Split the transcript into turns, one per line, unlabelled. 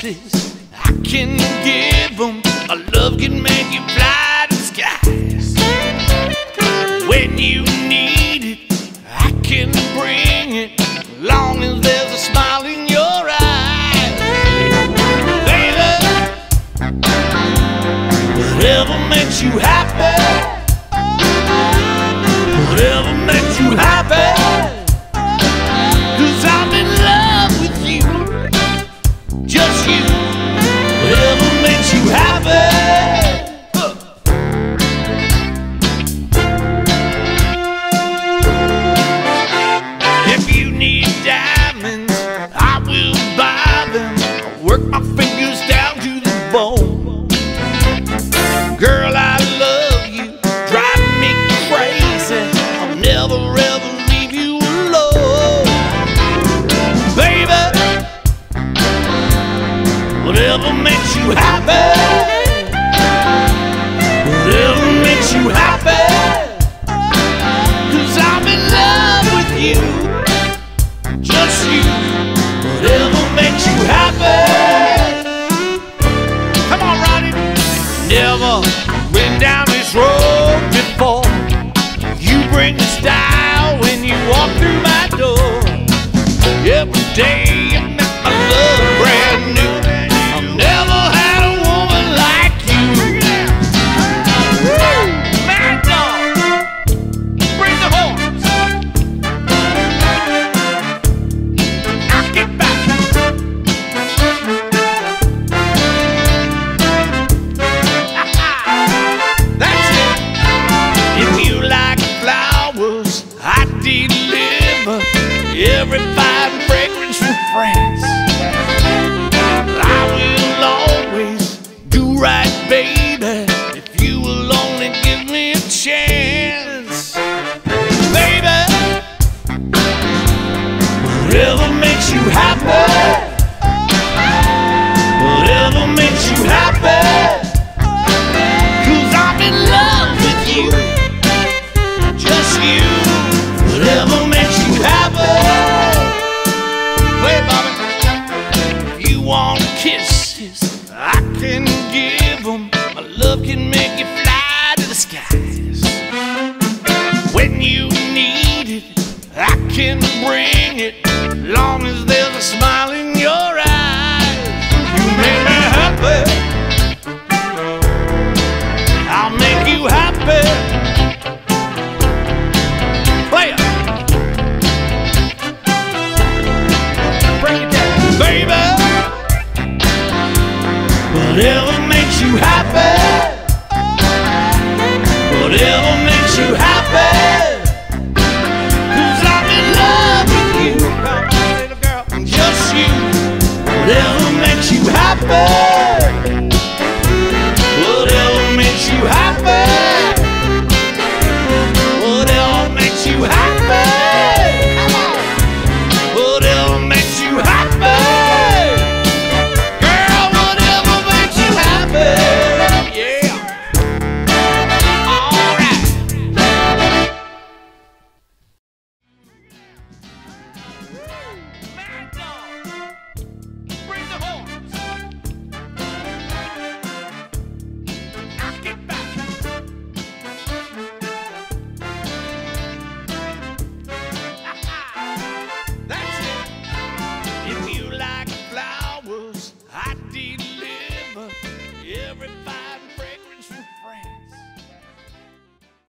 kisses I can give them. A love can make you fly to the skies. When you need it, I can bring it, long as there's a smile in your eyes. Baby, whatever makes you happy, whatever makes you happy, 'cause I'm in love with you, just you. Whatever makes you happy. If you need diamonds, I will buy them. I'll work my fingers down to the bone. Girl, I love you, drive me crazy. I'll never ever leave you alone. Baby, whatever makes you happy, whatever makes you happy, 'cause I'm in love with you, just you. Whatever makes you happy. Come on, Ronnie. Never been down this road before. You bring the style when you walk through my door. Every day you make my love brand new. I've never had a woman like you. Mad dog, bring the horns. Knock it back. That's it. If you like flowers, I deliver every fine fragrance from France. I will always do right, baby, if you will only give me a chance. Baby, whatever makes you happy, whatever makes you happy, 'cause I'm in love with you, just you. Whatever makes you happy. Play it, Bobby. If you want kisses, I can give them. My love can make you fly to the skies. When you need it, I can bring it, long as there's a smile in your eyes. You make me happy, I'll make you happy. Play it. Bring it down. Baby, whatever makes you happy, whatever makes you happy, 'cause I'm in love with you, little girl, just you. Whatever makes you happy, whatever makes you happy, whatever makes you happy. Come on. Whatever makes you happy. Girl, whatever makes you happy. Yeah. All right. Mad dog, bring the horns. Knock it back. That's it. If you like flowers, I deliver every